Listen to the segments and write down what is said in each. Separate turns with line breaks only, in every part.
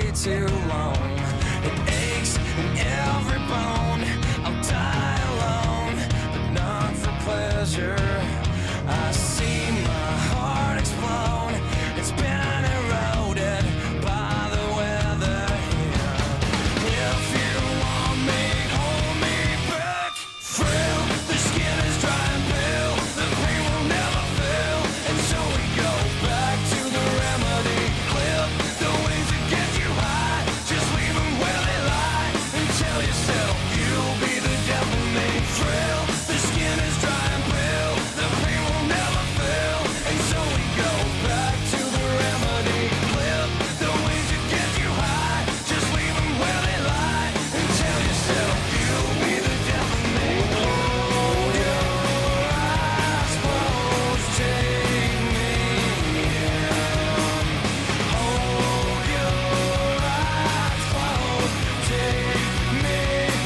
way too long. It aches in every bone. I'll die alone, but not for pleasure. I see my heart explode. It's been eroded by the weather here. If you want me, hold me back. Frail, the skin is dry and pale. The pain will never fail, and so we go back to the remedy. Clip the wings that get you high. Just leave them where they lie, and tell yourself you'll be the death of me. Frail, the skin is dry and pale. The pain will never fail, and so we go back to the remedy. Clip the wings that get you high. Just leave them where they lie, and tell yourself you'll be the death of me. Hold your eyes closed, take me in. Hold your eyes closed, take me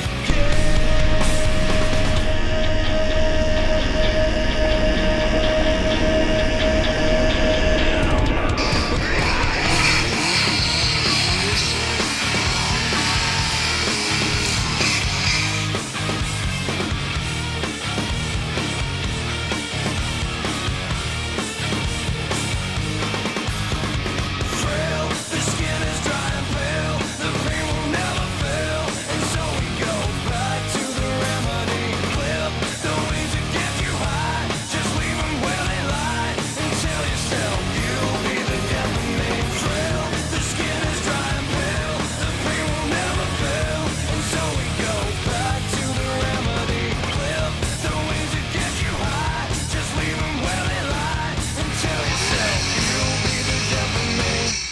frail, the skin is dry and pale. The pain will never fail, and so we go back to the remedy. Clip the wings that get you high. Just leave them where they lie, and tell yourself you'll be the death of me. Frail, the skin is dry and pale. The pain will never fail, and so we go back to the remedy. Clip the wings that get you high. Just leave them where they lie, and tell yourself you'll be the death of me.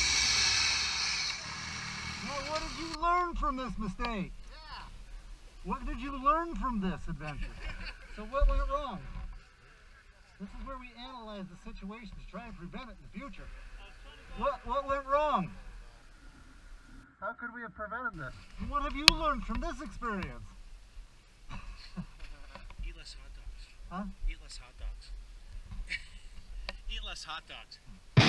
Now, what did you learn from this mistake? What did you learn from this adventure? So what went wrong? This is where we analyze the situation to try and prevent it in the future. What went wrong? How could we have prevented this? And what have you learned from this experience?
Eat less hot dogs.
Huh?
Eat less hot dogs. Eat less hot dogs.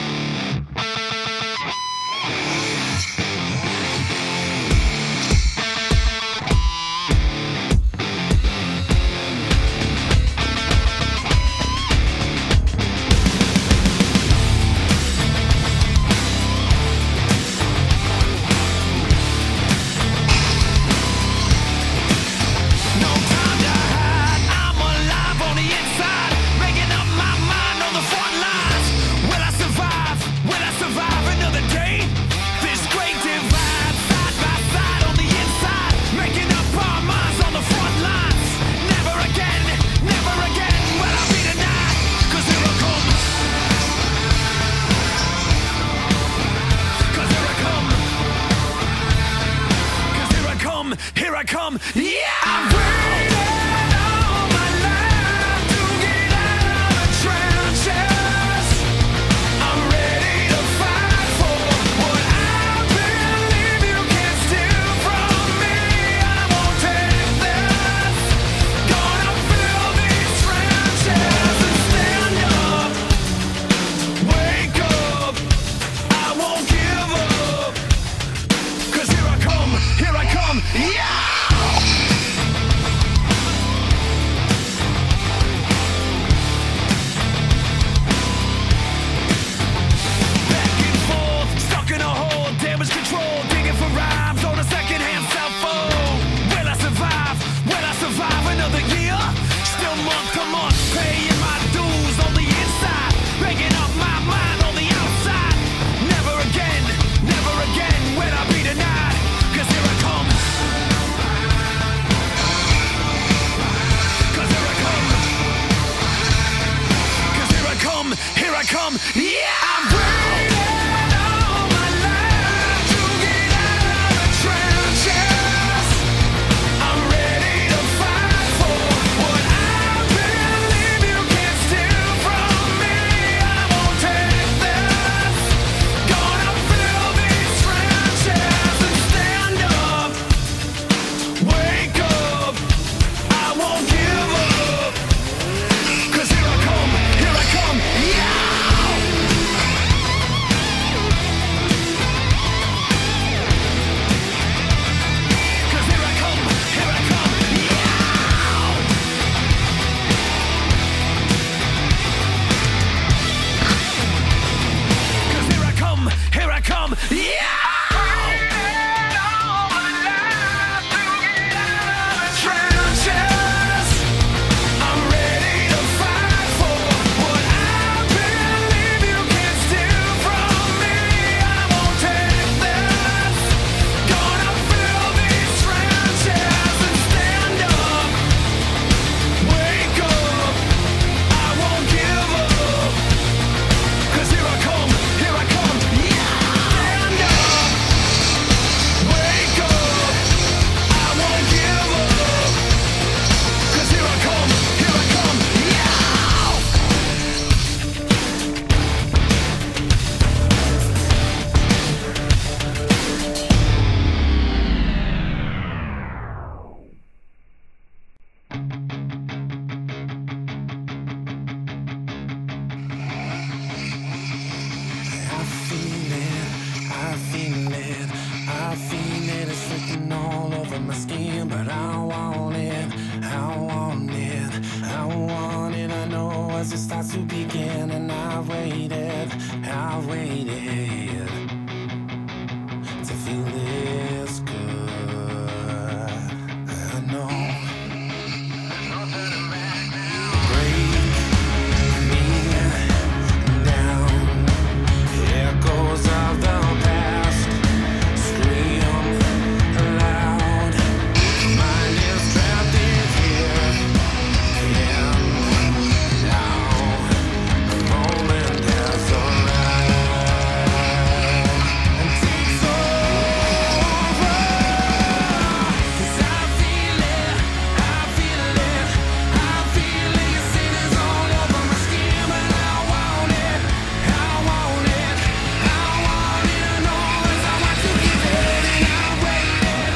No time to hide, I'm alive on the inside, making up my mind on the front lines. Will I survive? Will I survive another day? This great divide, side by side on the inside, making up our minds on the front lines. Never again will I be denied, 'cause here I come. 'Cause here I come. 'Cause here I come, here I come, yeah! I've waited all my life to get out of the trenches. I'm ready to fight for what I believe you can steal from me. I won't take this. Gonna fill these trenches and stand up. Wake up. I won't give up. 'Cause here I come, yeah! to begin, and I waited to feel this good. I know. Break me down. Echoes of the past scream loud. Mind is trapped in here. And now the moment has arrived and takes over. 'Cause I feel it, I feel it, I feel it. Your sin is all over my skin, but I want it, I want it, I want it. I know as I want to give it, and I waited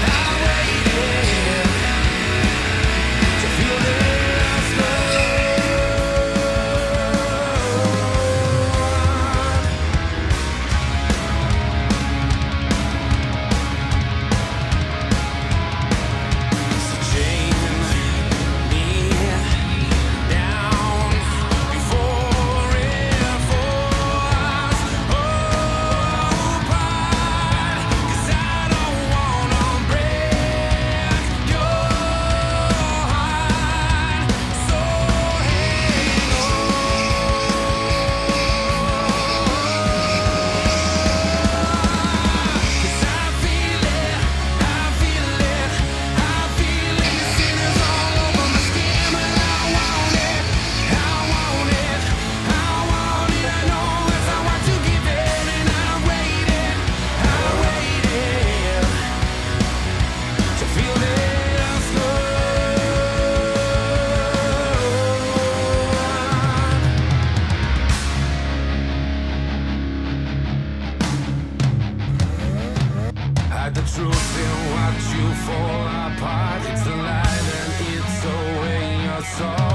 to feel this love. So chain me down before it falls apart. 'Cause I don't wanna break your heart. So hang on. 'Cause I feel it, I feel it, I feel it. Your sin is all over my skin, but I want it, I want it, I want it. I know as I want to give it, and I waited to feel this good. Hide the truth and watch you fall apart. It's a lie and it's a way you're so